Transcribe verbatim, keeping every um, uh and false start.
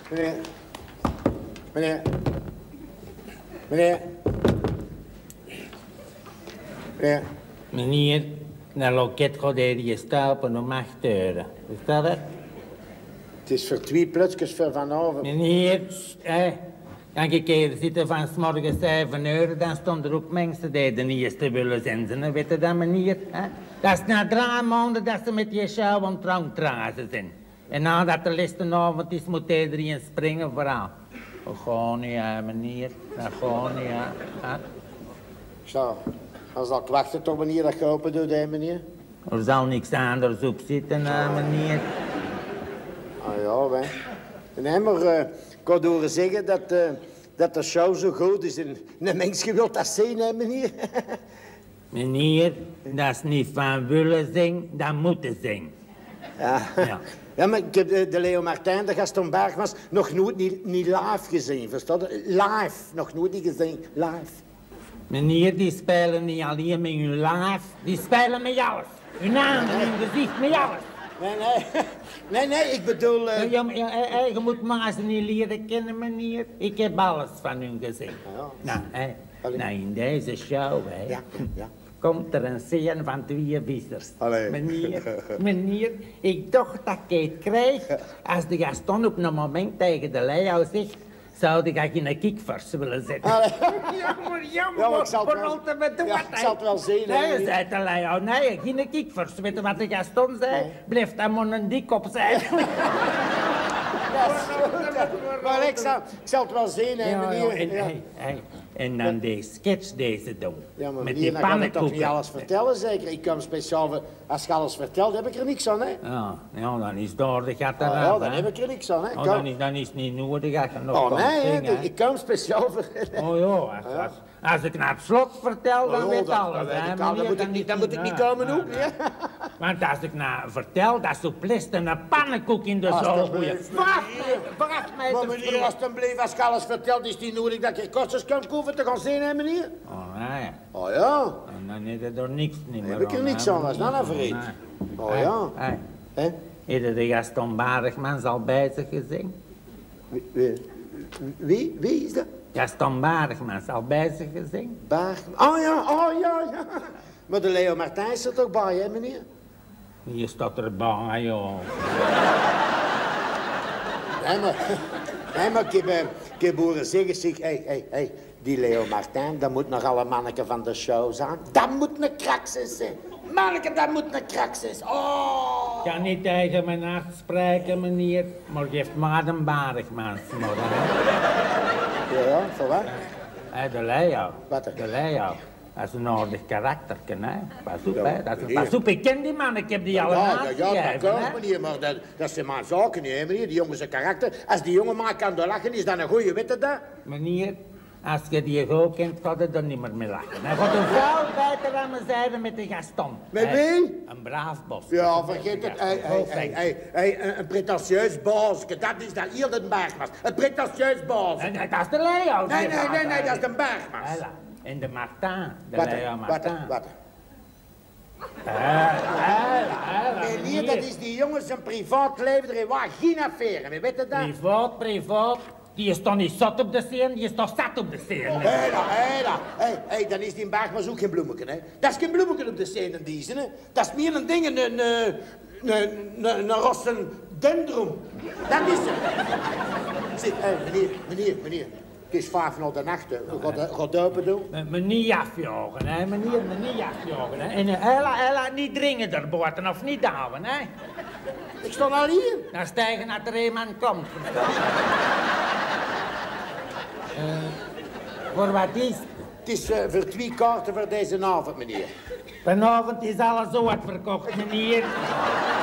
Meneer. Meneer. Meneer. Meneer. Meneer, naar loket gaat hij die stapelen om acht euro. Is dat het? Het is voor twee plutsjes voor vanavond. Meneer, hé. Kan je keren zitten van 's morgens zeven euro, dan stond er ook mensen die de eerste willen zenden. Weet je dat, meneer? Hè? Dat is na drie maanden dat ze met je show aan het rondtrazen zijn. En nadat de laatste avond is, moet iedereen springen vooral. Dat gaat niet, hè, meneer. Dat gaat niet, hè. Zo, dan zal ik wachten tot wanneer dat open doet, hè, meneer? Er zal niks anders op zitten, hè, meneer. Ah ja, hè. Nee, maar uh, ik had horen zeggen dat, uh, dat de show zo goed is. En een mensje wil dat zien, hè, meneer? Meneer, dat is niet van willen zingen, dat moeten zingen. Ja. Ja. Ja, maar ik heb de, de Leo Martijn, de Gaston Bergmans, nog nooit niet, niet live gezien, verstaan je? Live, nog nooit niet gezien, live. Meneer, die spelen niet alleen met hun lijf, die spelen met alles. Hun naam, hun gezicht, met alles. Nee, nee, nee, nee, ik bedoel... Uh... Ja, ja, ja, je moet maar eens niet leren kennen, meneer. Ik heb alles van hun gezien. Ja. Nou, hè, nou, in deze show, hè, Ja, ja. komt er een scène van twee vissers. Allee. Meneer, meneer, ik dacht dat ik het kreeg als de Gaston op een moment tegen de Leo zegt, zou ik geen kikvers willen zetten. Allee. Jammer, jammer, Ja, maar ik zal het wel- wat me doen, Ja, ik zal het wel zien, hè, Nee, meneer. zei de Leo, nee, geen kikvers. Weet je wat de Gaston zei? Nee. Blijf daar maar een dik op zijn. Dat is goed, hè. Maar ik zal, ik zal het wel zien, hè, Ja, ja, meneer. en, Ja. hey, hey, en dan die sketch deze doen. Ja, maar met meneer, die dan kan ik toch niet pannenkoeken. alles vertellen, zeker? Ik kom speciaal voor... Als je alles vertelt, heb ik er niks aan, hè? Ja, ja, dan is daar de gat Ah, eraf, ja, dan hè. heb ik er niks aan, hè? Oh, Kom. dan, is, dan is het niet nodig als je nog Oh, kan nee, hè? zingen, hè. Ik kom speciaal voor... Oh ja, als, als, als ik naar het slot vertel, dan Oh, weet dat- alles. dat weet hè, ik al. Dan meneer, moet ik niet- dan moet ik niet ja, komen ja, ook, ja. hè. Want als ik nou vertel dat ze plist een pannenkoek in de zool Alsjeblieft, gooien. Wacht meneer. me, wacht me. Maar meneer, alsjeblieft, als je alles vertelt, is die nodig dat je kostjes kan kopen te gaan zien, hè, meneer? Oh, nee. Oh, ja. En dan is er niks niet meer Heb ik er aan, niks hè, aan, wat is dat nou voor meneer? iets? Nee. Oh, Hey, ja. hey. Hè? Heeft de Gaston Bergmans al bezig gezien? Wie, wie, wie, wie is dat? Gaston Bergmans al bezig gezien? Berg... Oh, ja, oh, ja, ja. Maar de Leo Martijn is er toch bij, hè, meneer? Hier staat erbij, joh. Nee, maar... Nee, maar ik heb, eh, ik heb horen zeggen, zeg, hé, hé, hé, die Leo Martijn, dat moet nogal een manneke van de show zijn. Dat moet een krakses zijn. Manneke, dat moet een krakses. Oh! Ik kan niet tegen mijn hart spreken, meneer, maar geeft maar een Bergmans maar, hè. Ja, ja, voor wat? Hé, de Leo. Wat er? De Leo. Dat is een aardig karakter, hè. Pas op, Ja, hè. Dat is, meneer. pas op, ik ken die man, ik heb die al Ja, ja, naast ja, gegeven, dat hè. kan, meneer, maar dat, dat zijn maar zaken, hè, meneer. Die jongen zijn karakter. Als die jongen maar kan lachen, is dat een goeie, weet je dat? Meneer, als je die goed kent, gaat het er niet meer mee lachen. Hij gaat een veel beter aan mijn zijde met de Gaston. Met Hè, wie? Een braaf bos. Ja, vergeet het. Hey, hey, Goed, hey, hè. hey, hey, een, een pretentieus baasje, dat is dat hier de Bergmans. Een pretentieus baasje. En dat is de Leo. Nee, die nee, nee, gaat, nee, hè. dat is de Bergmans. Voilà. En de Martin, de Wat, Leo wat, Martin. wat? Hela, hela, Meneer, dat is die jongen zijn privaat leven, er is waar geen affaire mee, weet je dat? Privaat, privaat. Die is toch niet zat op de scène, die is toch zat op de scène. Hé, dan, hé, dan. Hé, hé, dan is die Bergmans ook geen bloemetje, hè. Dat is geen bloemetje op de scène, die zijn, hè. Dat is meer een ding, een, een, een, een, een, een rossen dendrum. Dat is het. Zie, hé, meneer, meneer, meneer. Het is vijf uur de nacht, hè. Gaat, gaat open doen. Me, me niet afjagen, hè, meneer, me niet afjagen, hè. En hela, hela, niet dringen erboven of niet houden, hè. Ik sta al hier. Dan stijgen dat er iemand komt. uh, voor wat is? Het is uh, voor twee kaarten voor deze avond, meneer. Vanavond is alles zo wat verkocht, meneer.